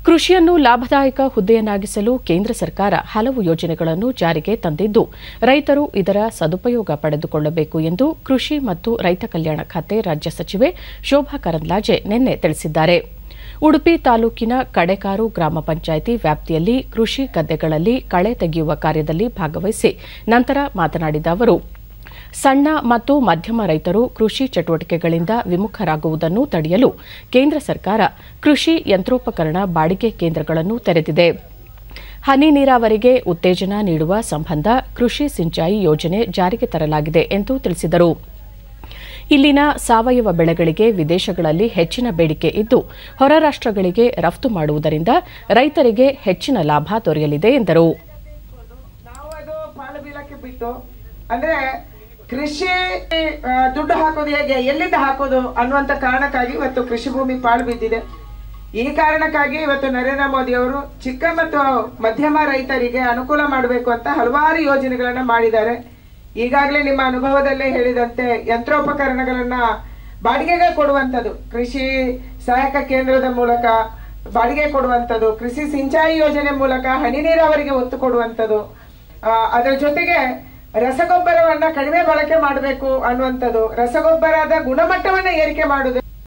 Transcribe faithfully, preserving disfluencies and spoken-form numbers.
ಕೃಷಿಯನ್ನು ಲಾಭದಾಯಕ ಹುದ್ದೆಯನ್ನಾಗಿಸಲು ಕೇಂದ್ರ ಸರ್ಕಾರ ಹಲವು ಯೋಜನೆಗಳನ್ನು ಜಾರಿಗೆ ತಂದಿದ್ದು ರೈತರು ಇದರ ಸದುಪಯೋಗ ಪಡೆದುಕೊಳ್ಳಬೇಕು ಎಂದು ಕೃಷಿ ಮತ್ತು ರೈತ ಕಲ್ಯಾಣ ಖಾತೆ ರಾಜ್ಯ ಸಚಿವೆ ಶೋಭಾ ಕರಂದ್ಲಾಜೆ ನಿನ್ನೆ ತಿಳಿಸಿದ್ದಾರೆ. ಉಡುಪಿ ತಾಲೂಕಿನ ಕಡೆಕಾರು ಗ್ರಾಮ ಪಂಚಾಯಿತಿ ವ್ಯಾಪ್ತಿಯಲ್ಲಿ ಕೃಷಿ ಗದ್ದೆಗಳಲ್ಲಿ ಕಳೆ ತೆಗೆಯುವ ಕಾರ್ಯದಲ್ಲಿ ಭಾಗವಹಿಸಿ ನಂತರ ಮಾತನಾಡಿದ ಅವರು, ಸಣ್ಣ ಮತ್ತು ಮಧ್ಯಮ ರೈತರು ಕೃಷಿ ಚಟುವಟಿಕೆಗಳಿಂದ ವಿಮುಖರಾಗುವುದನ್ನು ತಡೆಯಲು ಕೇಂದ್ರ ಸರ್ಕಾರ ಕೃಷಿ ಯಂತ್ರೋಪಕರಣ ಬಾಡಿಗೆ ಕೇಂದ್ರಗಳನ್ನು ತೆರೆದಿದೆ. ಹನಿ ನೀರಾವರಿಗೆ ಉತ್ತೇಜನ ನೀಡುವ ಸಂಬಂಧ ಕೃಷಿ ಸಿಂಚಾಯಿ ಯೋಜನೆ ಜಾರಿಗೆ ತರಲಾಗಿದೆ ಎಂದು ತಿಳಿಸಿದರು. ಇಲ್ಲಿನ ಸಾವಯವ ಬೆಳೆಗಳಿಗೆ ವಿದೇಶಗಳಲ್ಲಿ ಹೆಚ್ಚಿನ ಬೇಡಿಕೆ ಇದ್ದು ಹೊರ ರಾಷ್ಟ್ರಗಳಿಗೆ ರಫ್ತು ಮಾಡುವುದರಿಂದ ರೈತರಿಗೆ ಹೆಚ್ಚಿನ ಲಾಭ ದೊರೆಯಲಿದೆ ಎಂದರು. ಕೃಷಿ ದುಡ್ಡು ಹಾಕೋದು ಹೇಗೆ, ಎಲ್ಲಿಂದ ಹಾಕೋದು ಅನ್ನುವಂತ ಕಾರಣಕ್ಕಾಗಿ ಇವತ್ತು ಕೃಷಿ ಭೂಮಿ ಪಾಳು ಬಿದ್ದಿದೆ. ಈ ಕಾರಣಕ್ಕಾಗಿ ಇವತ್ತು ನರೇಂದ್ರ ಮೋದಿ ಅವರು ಚಿಕ್ಕ ಮತ್ತು ಮಧ್ಯಮ ರೈತರಿಗೆ ಅನುಕೂಲ ಮಾಡಬೇಕು ಅಂತ ಹಲವಾರು ಯೋಜನೆಗಳನ್ನ ಮಾಡಿದ್ದಾರೆ. ಈಗಾಗಲೇ ನಿಮ್ಮ ಅನುಭವದಲ್ಲೇ ಹೇಳಿದಂತೆ ಯಂತ್ರೋಪಕರಣಗಳನ್ನ ಬಾಡಿಗೆಗೆ ಕೊಡುವಂಥದ್ದು, ಕೃಷಿ ಸಹಾಯಕ ಕೇಂದ್ರದ ಮೂಲಕ ಬಾಡಿಗೆ ಕೊಡುವಂಥದ್ದು, ಕೃಷಿ ಸಿಂಚಾಯಿ ಯೋಜನೆ ಮೂಲಕ ಹನಿ ನೀರಾವರಿಗೆ ಒತ್ತು ಕೊಡುವಂಥದ್ದು, ಅದರ ಜೊತೆಗೆ ರಸಗೊಬ್ಬರವನ್ನ ಕಡಿಮೆ ಬಳಕೆ ಮಾಡಬೇಕು ಅನ್ನುವಂಥದ್ದು, ರಸಗೊಬ್ಬರದ ಗುಣಮಟ್ಟವನ್ನ ಏರಿಕೆ ಮಾಡುವುದು.